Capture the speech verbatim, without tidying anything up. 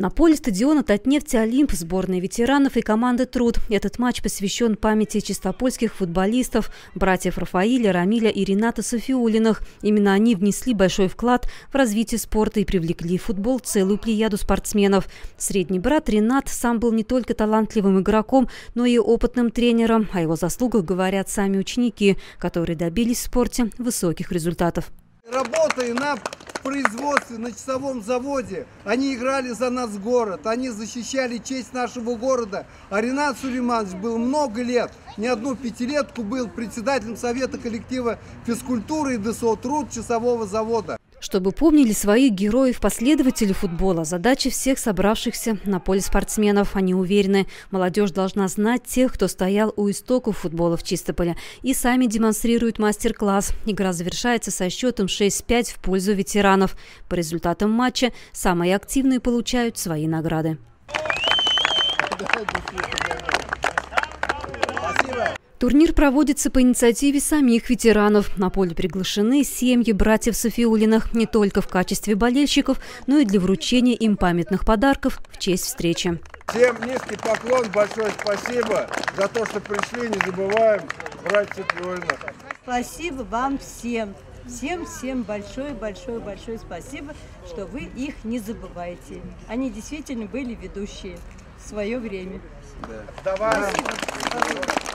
На поле стадиона «Татнефть Олимп» сборные ветеранов и команды «Труд». Этот матч посвящен памяти чистопольских футболистов, братьев Рафаиля, Рамиля и Рената Сафиуллиных. Именно они внесли большой вклад в развитие спорта и привлекли в футбол целую плеяду спортсменов. Средний брат Ренат сам был не только талантливым игроком, но и опытным тренером. О его заслугах говорят сами ученики, которые добились в спорте высоких результатов. Работая на производстве, на часовом заводе, они играли за нас город, они защищали честь нашего города. А Ренат Сулейманович был много лет, не одну пятилетку был председателем совета коллектива физкультуры и ДСО «Труд» часового завода. Чтобы помнили своих героев последователи футбола, задача всех собравшихся на поле спортсменов. Они уверены, молодежь должна знать тех, кто стоял у истоков футбола в Чистополе, и сами демонстрируют мастер-класс. Игра завершается со счетом шесть пять в пользу ветеранов. По результатам матча самые активные получают свои награды. Турнир проводится по инициативе самих ветеранов. На поле приглашены семьи братьев Сафиуллиных не только в качестве болельщиков, но и для вручения им памятных подарков в честь встречи. Всем низкий поклон, большое спасибо за то, что пришли, не забываем братьев Сафиуллиных. Спасибо вам всем. Всем-всем большое-большое-большое спасибо, что вы их не забываете. Они действительно были ведущие в свое время. Да. Давай.